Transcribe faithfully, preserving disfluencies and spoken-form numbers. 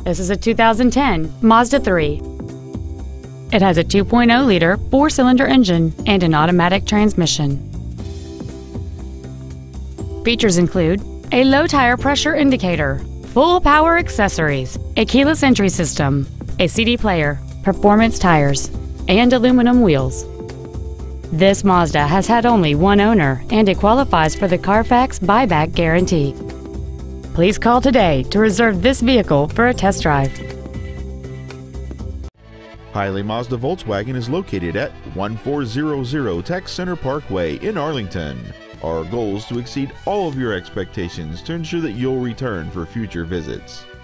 This is a two thousand ten Mazda three. It has a two point oh liter four-cylinder engine and an automatic transmission. Features include a low tire pressure indicator, full power accessories, a keyless entry system, a C D player, performance tires, and aluminum wheels. This Mazda has had only one owner and it qualifies for the Carfax buyback guarantee. Please call today to reserve this vehicle for a test drive. Hiley Mazda Volkswagen is located at one four zero zero Tech Center Parkway in Arlington. Our goal is to exceed all of your expectations to ensure that you'll return for future visits.